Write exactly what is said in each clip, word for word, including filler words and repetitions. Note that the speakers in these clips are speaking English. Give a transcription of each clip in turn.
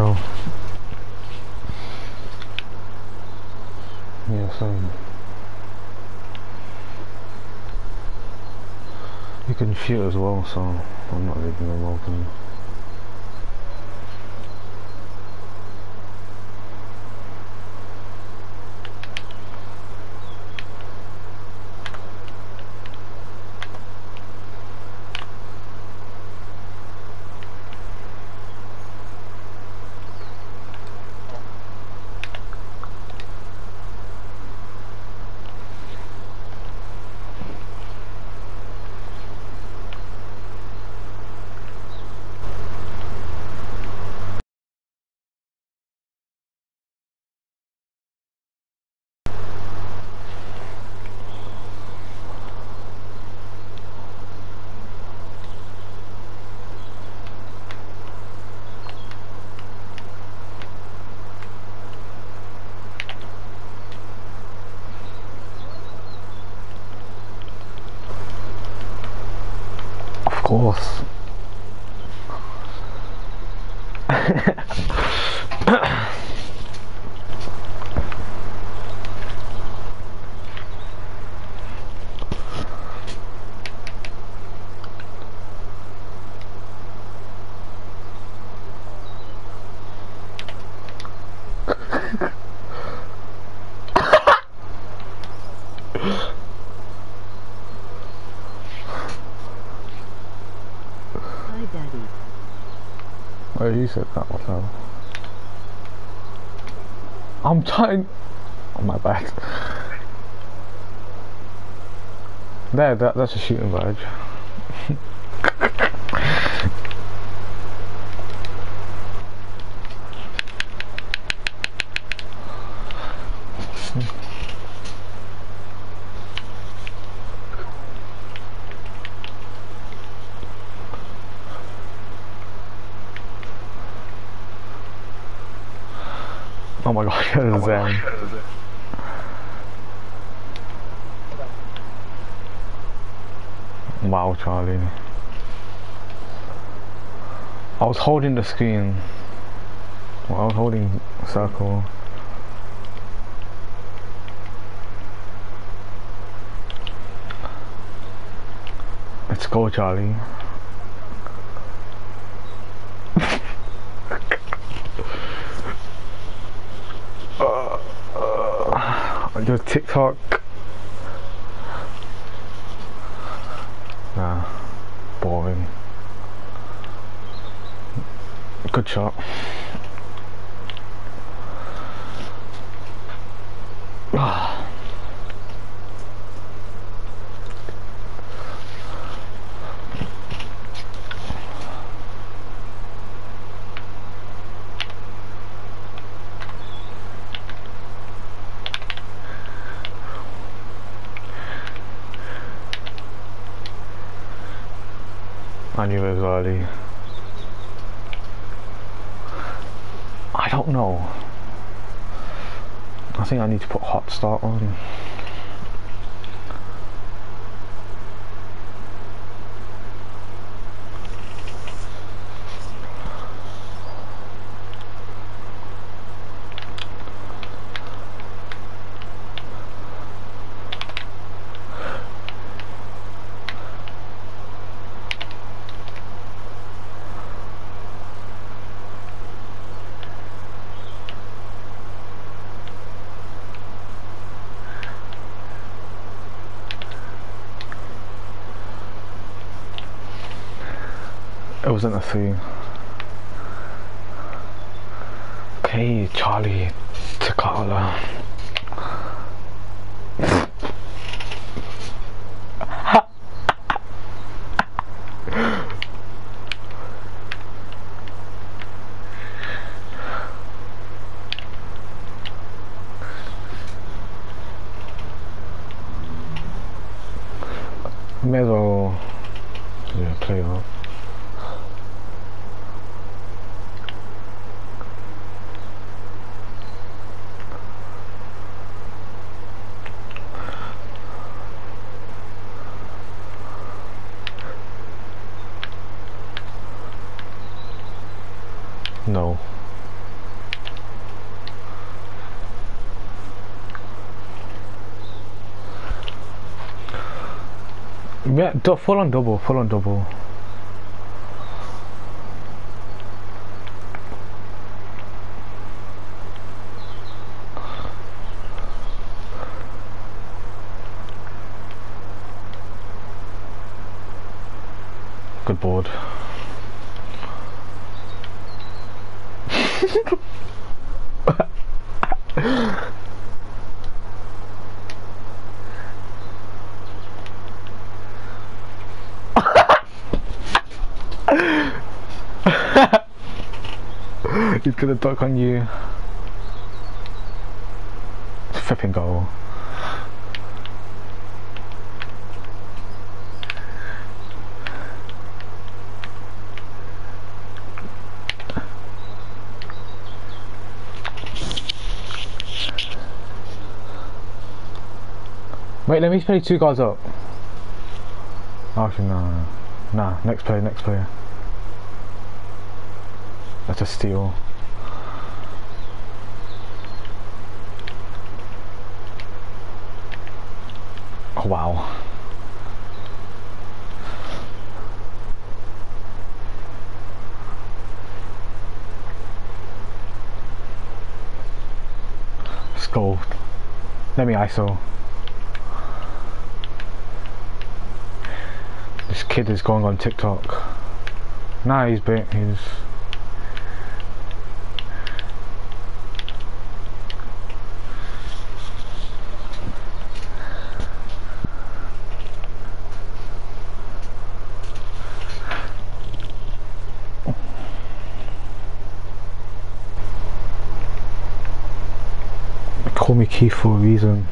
bro. Yeah, same. You can shoot as well, so I'm not leaving them open. Of course. Hi, Daddy. Oh, you said that one, so. I'm trying. Oh, my bad. There, that, that's a shooting badge. Oh my gosh, that is um. Wow, Charlie. I was holding the screen. Well, I was holding circle. Let's go, Charlie. uh, uh, your TikTok. Nah, boring. Good shot. I knew it was early. I don't know. I think I need to put hot start on. It wasn't a thing. Okay, Charlie, Takala. May as well, yeah, play up. No. Yeah, do, full on double, full on double. Good board. He's gonna duck on you. Flipping goal. Wait, let me play two guys up. Actually, no, no, nah. Next player, next player. That's a steal. Oh, wow. Let's go. Let me I S O. This kid is going on TikTok. Nah, he's bit. He's. They call me Keith for a reason.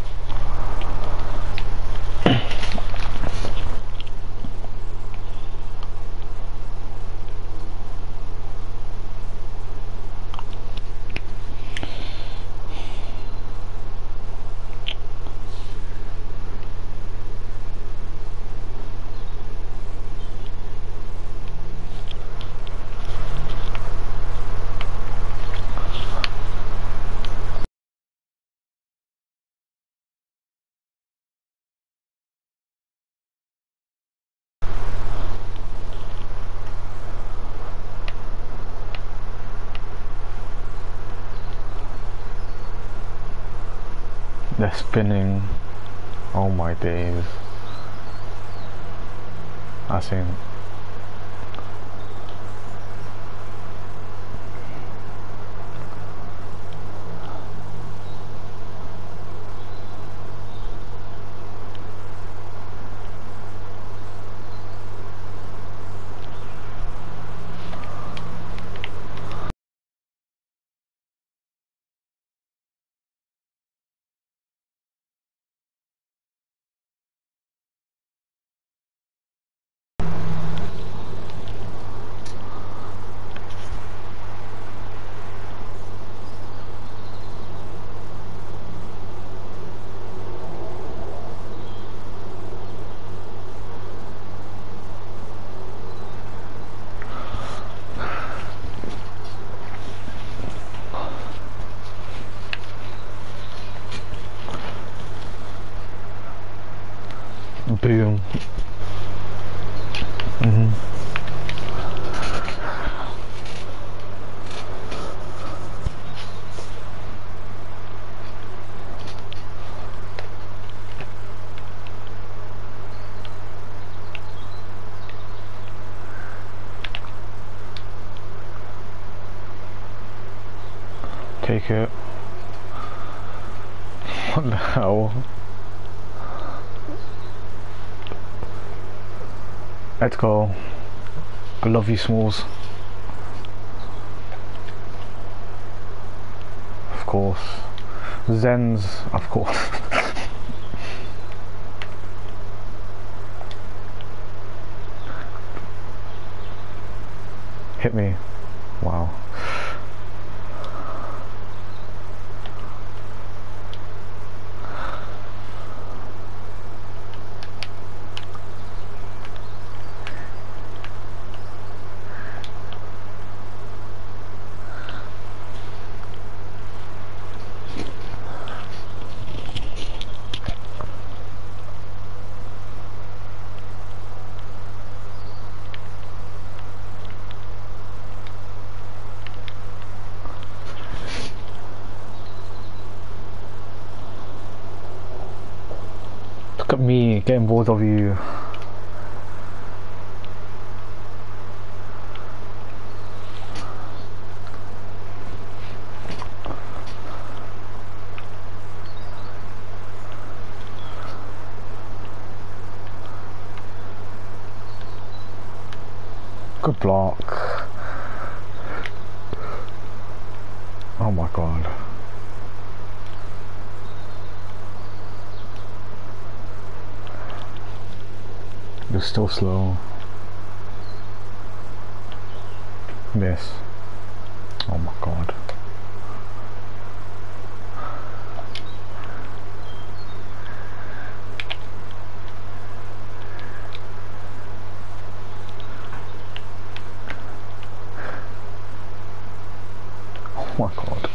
They're spinning. Oh my days. I think. Boom. Mm-hmm. Take it. What the hell? Let's go. I love you, Smalls. Of course. Zens, of course. Hit me. Wow. Look at me getting bored of you. Good block. Oh my god. You're still slow. Miss. Oh my god. Oh my god.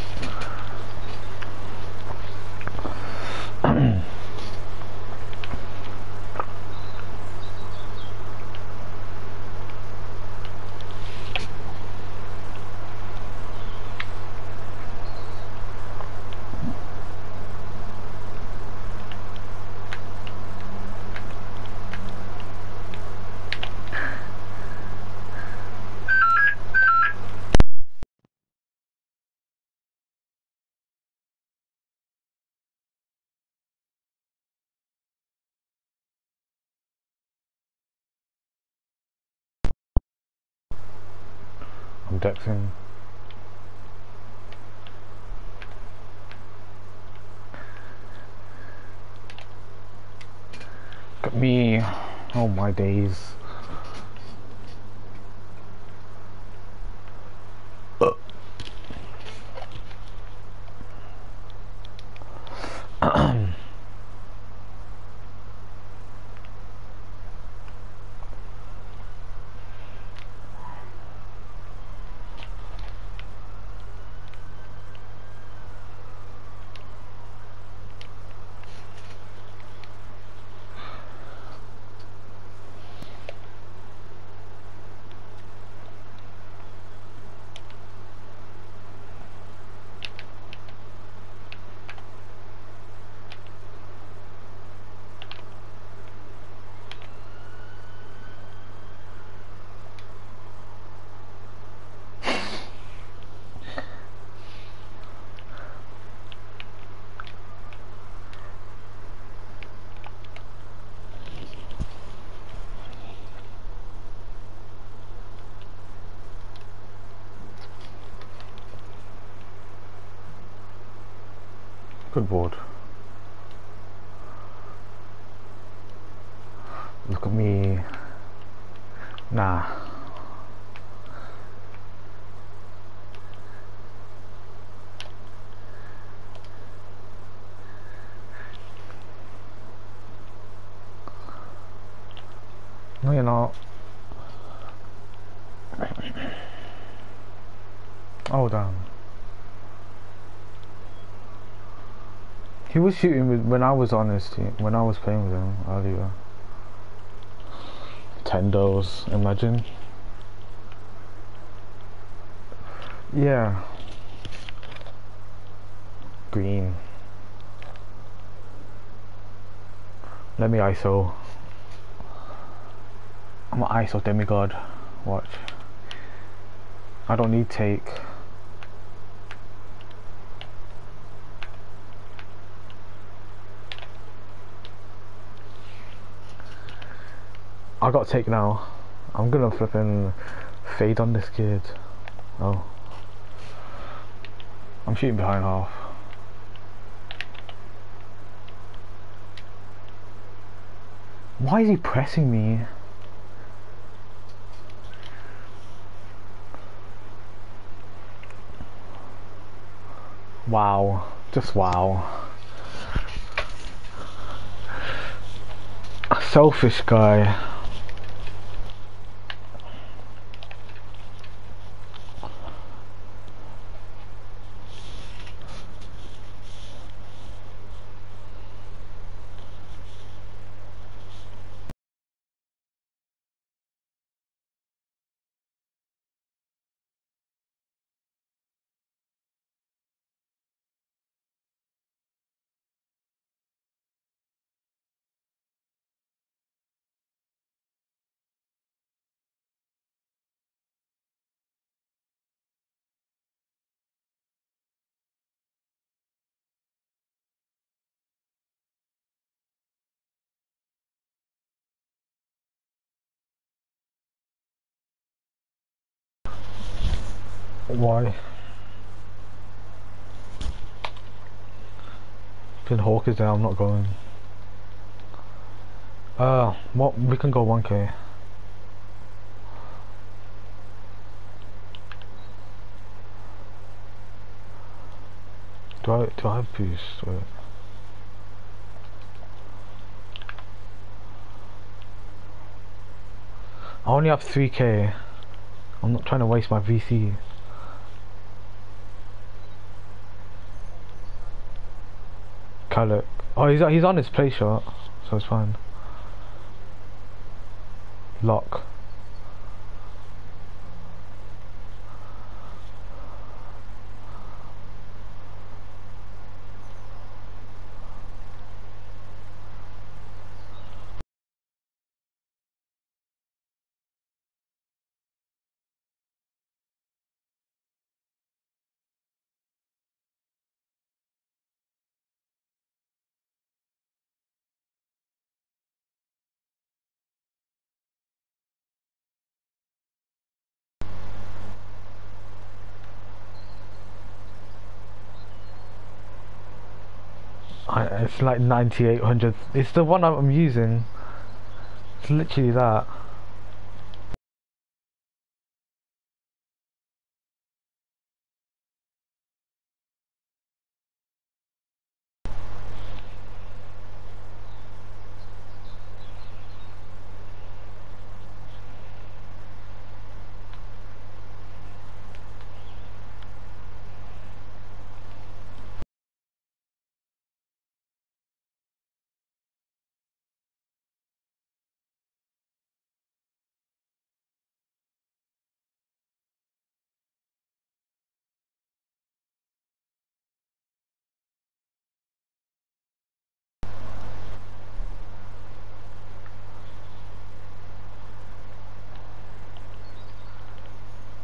I'm dexing. Look at me. Oh my days. Good board. Look at me. Nah. No, you're not. Oh damn. He was shooting with when I was on his team, when I was playing with him earlier. Tendos, imagine. Yeah. Green. Let me I S O. I'm an I S O demigod. Watch. I don't need take. I got take now. I'm gonna flipping fade on this kid. Oh. I'm shooting behind half. Why is he pressing me? Wow. Just wow. A selfish guy. Why? Finn Hawk is there, I'm not going. Uh, what? We can go one K. Do I, do I have boost? Wait. I only have three K. I'm not trying to waste my V C. Khalek. Oh, he's, he's on his play shot, so it's fine. Lock. I, it's like ninety-eight hundred. It's the one I'm using. It's literally that.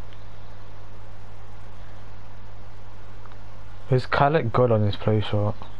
Is Khalek good on his play shot?